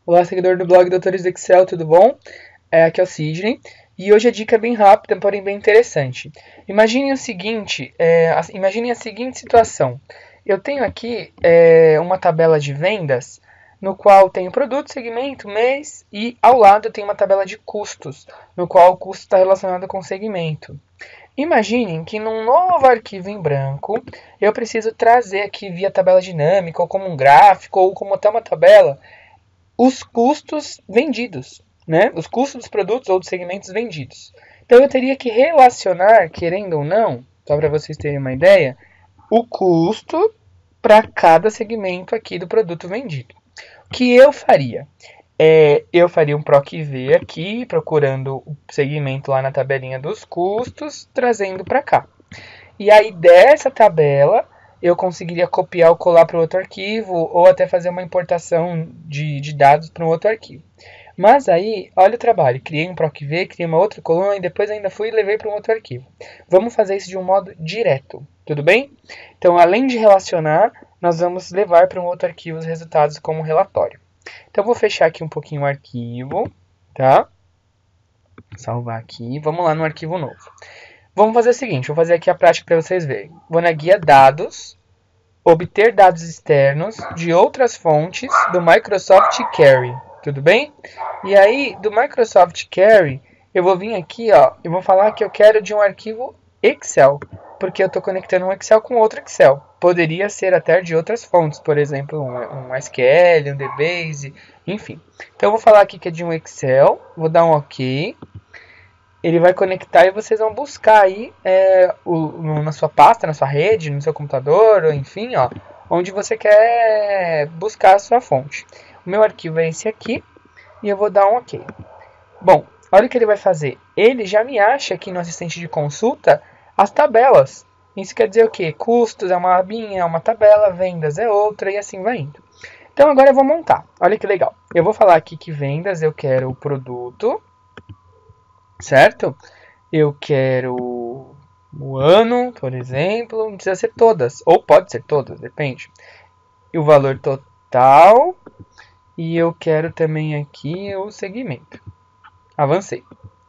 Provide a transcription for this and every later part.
Olá, seguidor do blog Doutores do Excel, tudo bom? Aqui é o Sidney e hoje a dica é bem rápida, porém bem interessante. Imagine a seguinte situação. Eu tenho aqui uma tabela de vendas no qual tem o produto, segmento, mês e ao lado eu tenho uma tabela de custos, no qual o custo está relacionado com o segmento. Imaginem que num novo arquivo em branco eu preciso trazer aqui via tabela dinâmica ou como um gráfico ou como até uma tabela os custos vendidos, né? Os custos dos produtos ou dos segmentos vendidos. Então eu teria que relacionar, querendo ou não, só para vocês terem uma ideia, o custo para cada segmento aqui do produto vendido. O que eu faria? Eu faria um PROC-V aqui, procurando o segmento lá na tabelinha dos custos, trazendo para cá. E aí dessa tabela eu conseguiria copiar ou colar para outro arquivo ou até fazer uma importação de dados para um outro arquivo. Mas aí, olha o trabalho, criei um PROC-V, criei uma outra coluna e depois ainda fui e levei para um outro arquivo. Vamos fazer isso de um modo direto, tudo bem? Então, além de relacionar, nós vamos levar para um outro arquivo os resultados como relatório. Então, vou fechar aqui um pouquinho o arquivo, tá? Salvar aqui, vamos lá no arquivo novo. Vamos fazer o seguinte, vou fazer aqui a prática para vocês verem. Vou na guia dados, obter dados externos de outras fontes do Microsoft Query, tudo bem? E aí, do Microsoft Query, eu vou vir aqui, ó, e vou falar que eu quero de um arquivo Excel, porque eu estou conectando um Excel com outro Excel. Poderia ser até de outras fontes, por exemplo, um SQL, um DBase, enfim. Então eu vou falar aqui que é de um Excel, vou dar um OK. Ele vai conectar e vocês vão buscar aí na sua pasta, na sua rede, no seu computador, ou enfim, ó, onde você quer buscar a sua fonte. O meu arquivo é esse aqui e eu vou dar um OK. Bom, olha o que ele vai fazer. Ele já me acha aqui no assistente de consulta as tabelas. Isso quer dizer o quê? Custos é uma abinha, é uma tabela, vendas é outra e assim vai indo. Então agora eu vou montar. Olha que legal. Eu vou falar aqui que vendas eu quero o produto, certo? Eu quero o ano, por exemplo, não precisa ser todas, ou pode ser todas, depende. E o valor total, e eu quero também aqui o segmento. Avancei.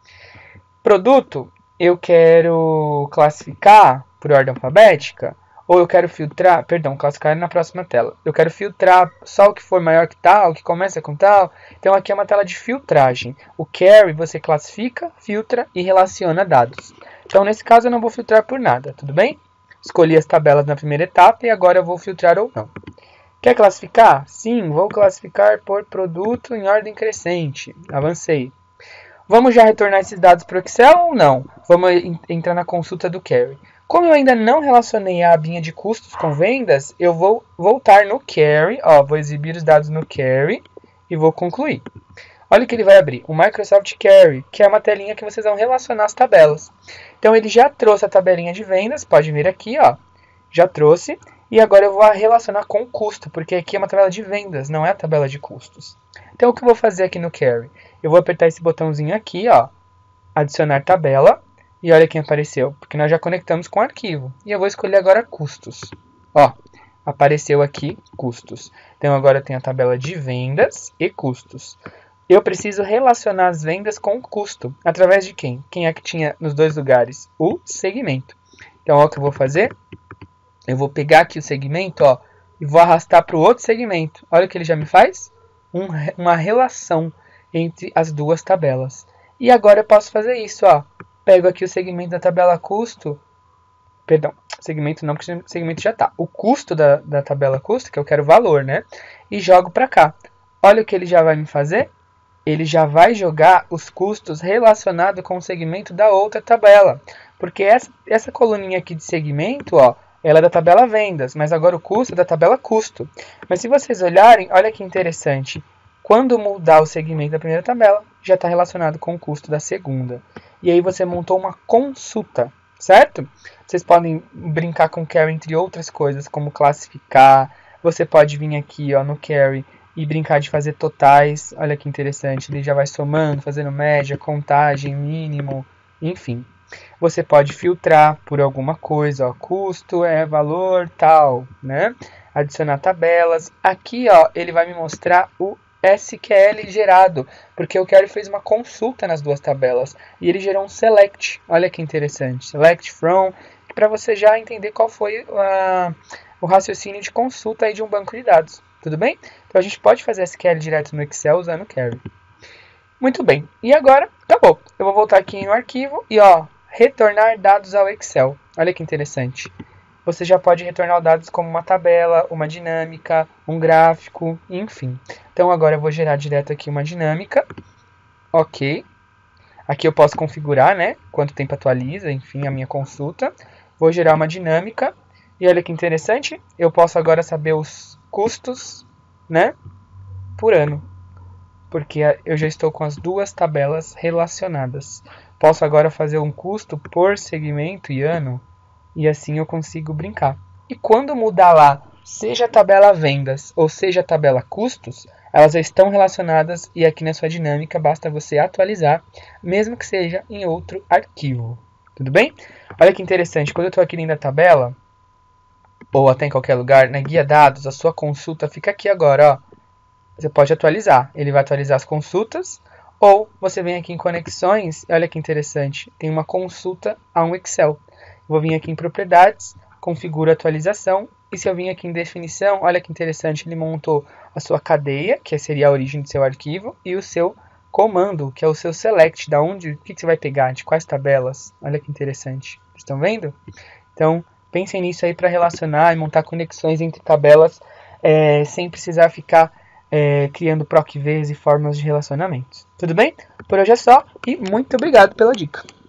Produto, eu quero classificar por ordem alfabética, ou eu quero filtrar, perdão, classificar na próxima tela. Eu quero filtrar só o que for maior que tal, o que começa com tal. Então aqui é uma tela de filtragem. O Query você classifica, filtra e relaciona dados. Então nesse caso eu não vou filtrar por nada, tudo bem? Escolhi as tabelas na primeira etapa e agora eu vou filtrar ou não. Quer classificar? Sim, vou classificar por produto em ordem crescente. Avancei. Vamos já retornar esses dados para o Excel ou não? Vamos entrar na consulta do Query. Como eu ainda não relacionei a abinha de custos com vendas, eu vou voltar no Query, ó, vou exibir os dados no Query e vou concluir. Olha o que ele vai abrir, o Microsoft Query, que é uma telinha que vocês vão relacionar as tabelas. Então ele já trouxe a tabelinha de vendas, pode vir aqui, ó, já trouxe, e agora eu vou relacionar com o custo, porque aqui é uma tabela de vendas, não é a tabela de custos. Então o que eu vou fazer aqui no Query? Eu vou apertar esse botãozinho aqui, ó, adicionar tabela, e olha quem apareceu, porque nós já conectamos com o arquivo. E eu vou escolher agora custos. Ó, apareceu aqui custos. Então agora eu tenho a tabela de vendas e custos. Eu preciso relacionar as vendas com o custo. Através de quem? Quem é que tinha nos dois lugares? O segmento. Então olha o que eu vou fazer. Eu vou pegar aqui o segmento, ó, e vou arrastar para o outro segmento. Olha o que ele já me faz. Uma relação entre as duas tabelas. E agora eu posso fazer isso, ó. Pego aqui o segmento da tabela custo. Perdão, segmento não, porque o segmento já está. O custo da tabela custo, que eu quero valor, né? E jogo para cá. Olha o que ele já vai me fazer. Ele já vai jogar os custos relacionados com o segmento da outra tabela. Porque essa coluninha aqui de segmento, ó, ela é da tabela vendas, mas agora o custo é da tabela custo. Mas se vocês olharem, olha que interessante. Quando mudar o segmento da primeira tabela, já está relacionado com o custo da segunda. E aí você montou uma consulta, certo? Vocês podem brincar com o Query entre outras coisas, como classificar. Você pode vir aqui, ó, no Query e brincar de fazer totais. Olha que interessante, ele já vai somando, fazendo média, contagem, mínimo, enfim. Você pode filtrar por alguma coisa, ó, custo é valor tal, né? Adicionar tabelas. Aqui, ó, ele vai me mostrar o SQL gerado, porque o Query fez uma consulta nas duas tabelas e ele gerou um select. Olha que interessante, select from, para você já entender qual foi o raciocínio de consulta aí de um banco de dados. Tudo bem? Então a gente pode fazer SQL direto no Excel usando o Query. Muito bem. E agora, acabou. Eu vou voltar aqui no arquivo e retornar dados ao Excel. Olha que interessante. Você já pode retornar dados como uma tabela, uma dinâmica, um gráfico, enfim. Então agora eu vou gerar direto aqui uma dinâmica. Ok. Aqui eu posso configurar, né? Quanto tempo atualiza, enfim, a minha consulta. Vou gerar uma dinâmica. E olha que interessante. Eu posso agora saber os custos, né? Por ano. Porque eu já estou com as duas tabelas relacionadas. Posso agora fazer um custo por segmento e ano. E assim eu consigo brincar. E quando mudar lá, seja a tabela vendas ou seja a tabela custos, elas já estão relacionadas e aqui na sua dinâmica basta você atualizar, mesmo que seja em outro arquivo. Tudo bem? Olha que interessante, quando eu estou aqui dentro da tabela, ou até em qualquer lugar, na guia dados, a sua consulta fica aqui agora. Você pode atualizar. Ele vai atualizar as consultas, ou você vem aqui em conexões, e olha que interessante, tem uma consulta a um Excel. Vou vir aqui em propriedades, configuro atualização, e se eu vim aqui em definição, olha que interessante, ele montou a sua cadeia, que seria a origem do seu arquivo, e o seu comando, que é o seu select, da onde, o que você vai pegar, de quais tabelas. Olha que interessante. Estão vendo? Então, pensem nisso aí para relacionar e montar conexões entre tabelas, sem precisar ficar criando PROC-Vs e formas de relacionamentos. Tudo bem? Por hoje é só, e muito obrigado pela dica.